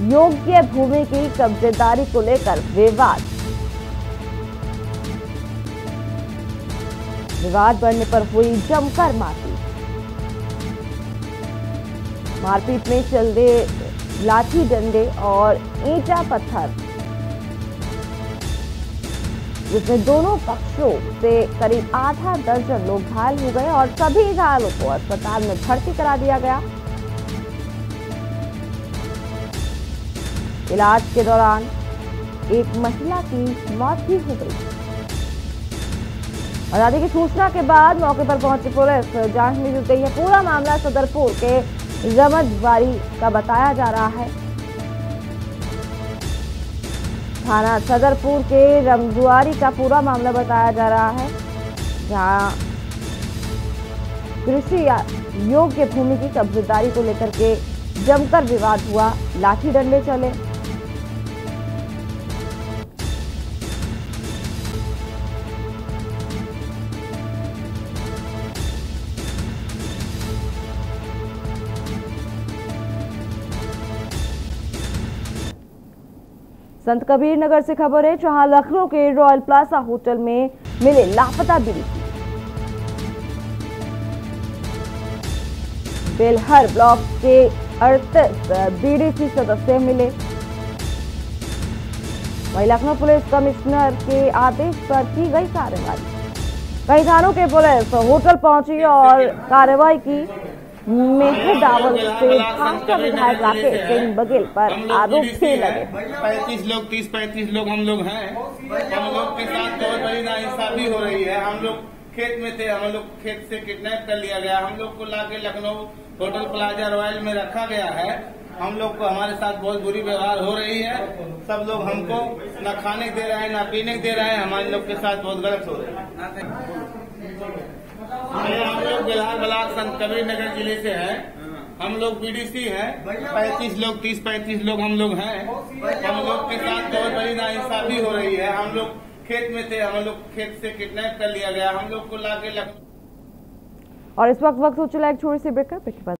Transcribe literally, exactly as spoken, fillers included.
योग्य भूमि की कब्जेदारी को लेकर विवाद विवाद बढ़ने पर हुई जमकर मारपीट। मारपीट में चले लाठी डंडे और ईंटा पत्थर, जिसमें दोनों पक्षों से करीब आधा दर्जन लोग घायल हो गए और सभी घायलों को अस्पताल में भर्ती करा दिया गया। इलाज के दौरान एक महिला की मौत भी हो गई। बता की सूचना के बाद मौके पर पहुंची पुलिस जांच में जुट गई है। पूरा मामला सदरपुर के रमजवारी का बताया जा रहा है। थाना सदरपुर के रमजुआरी का पूरा मामला बताया जा रहा है, जहां कृषि योग्य भूमि की कब्जेदारी को लेकर के जमकर विवाद हुआ, लाठी डंडे चले। संत कबीर नगर से खबर है, जहां लखनऊ के रॉयल प्लाजा होटल में मिले लापता बीडीसी। बेलहर ब्लॉक के अड़तीस बीडीसी सदस्य मिले। वहीं लखनऊ पुलिस कमिश्नर के आदेश पर की गई कार्रवाई। कई थानों के पुलिस होटल पहुंची और कार्रवाई की। मेहदावल से भाजपा विधायक राकेश सिंह बघेल पर आरोप भी लगे। पैंतीस लोग तीस पैंतीस लोग हम लोग हैं। हम लोग के साथ बहुत बड़ी नाइंसाफी हो रही है। हम लोग खेत में थे, हम लोग खेत से किडनैप कर लिया गया। हम लोग को लाके लखनऊ होटल प्लाजा रॉयल में रखा गया है। हम लोग को हमारे साथ बहुत बुरी व्यवहार हो रही है। सब लोग हमको न खाने दे रहे हैं, न पीने दे रहे हैं। हमारे लोग के साथ बहुत गलत हो रहा है। हम लोग बिहार ब्लॉक संत कबीर नगर जिले से हैं। हम लोग बीडीसी हैं। पैंतीस लोग तीस पैंतीस लोग हम लोग हैं। हम लोग के साथ बहुत बड़ी नाइंसाफी हो रही है। हम लोग खेत में थे, हम लोग खेत से किडनैप कर लिया गया। हम लोग को लाके लग... और इस वक्त वक्त हो चला एक छोटी सी ब्रेक।